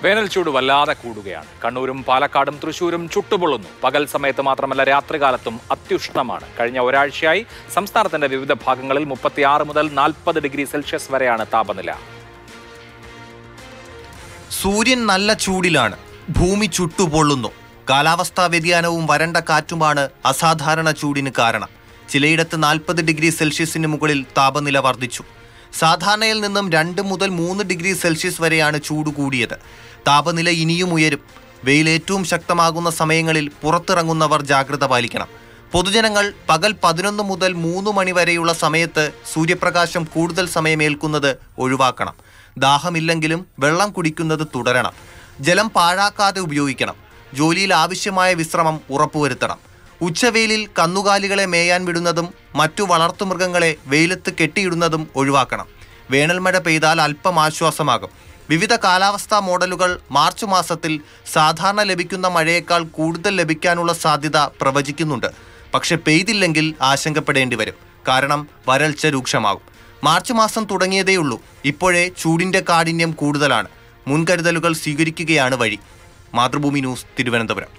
വേനൽ ചൂട് വല്ലാതെ കൂടുകയാണ്. കണ്ണൂരും പാലക്കാടും തൃശൂരും ചുട്ടുപൊള്ളുന്നു. പകൽ സമയത്ത് മാത്രമല്ല രാത്രികാലത്തും അത്യുഷ്ണമാണ്. കഴിഞ്ഞ ഒരാഴ്ചയായി സംസ്ഥാനത്തിന്റെ വിവിധ ഭാഗങ്ങളിൽ 36 മുതൽ 40 ഡിഗ്രി സെൽഷ്യസ് വരെയാണ് താപനില. സൂര്യൻ നല്ല ചൂടിലാണ്, ഭൂമി ചുട്ടുപൊള്ളുന്നു. കാലാവസ്ഥാ വ്യതിയാനവും വരണ്ട കാറ്റുമാണ് അസാധാരണ ചൂടിന് കാരണം. ചിലയിടത്ത് 40 ഡിഗ്രി സെൽഷ്യസിന് മുകളിൽ താപനില വർദ്ധിച്ചു. സാധാരണയിൽ നിന്നും 2 മുതൽ 3 ഡിഗ്രി സെൽഷ്യസ് വരെയാണ് ചൂട് കൂടിയത്. താപനില ഇനിയും ഉയരും. വെയിൽ ഏറ്റവും ശക്തമാകുന്ന സമയങ്ങളിൽ പുറത്തിറങ്ങുന്നവർ ജാഗ്രത പാലിക്കണം. പൊതുജനങ്ങൾ പകൽ 11 മുതൽ 3 മണി വരെയുള്ള സമയത്ത് സൂര്യപ്രകാശം കൂടുതൽ സമയമേൽക്കുന്നത് ഒഴിവാക്കണം. ദാഹമില്ലെങ്കിലും വെള്ളം കുടിക്കുന്നത് തുടരണം. ജലം പാഴാക്കാതെ ഉപയോഗിക്കണം. ജോലിയിൽ ആവശ്യമായ വിശ്രമം ഉറപ്പുവരുത്തണം. ഉച്ചവെയിലിൽ കന്നുകാലികളെ മേയാൻ വിടുന്നതും മറ്റു വളർത്തുമൃഗങ്ങളെ വെയിലത്ത് കെട്ടിയിടുന്നതും ഒഴിവാക്കണം. വേനൽമഴ പെയ്താൽ അല്പം ആശ്വാസമാകും. വിവിധ കാലാവസ്ഥാ മോഡലുകൾ മാർച്ച് മാസത്തിൽ സാധാരണ ലഭിക്കുന്ന മഴയേക്കാൾ കൂടുതൽ ലഭിക്കാനുള്ള സാധ്യത പ്രവചിക്കുന്നുണ്ട്. പക്ഷെ പെയ്തില്ലെങ്കിൽ ആശങ്കപ്പെടേണ്ടി വരും. കാരണം വരൾച്ച രൂക്ഷമാകും. മാർച്ച് മാസം തുടങ്ങിയതേയുള്ളൂ. ഇപ്പോഴേ ചൂടിൻ്റെ കാഠിന്യം കൂടുതലാണ്. മുൻകരുതലുകൾ സ്വീകരിക്കുകയാണ് വഴി. മാതൃഭൂമി ന്യൂസ്, തിരുവനന്തപുരം.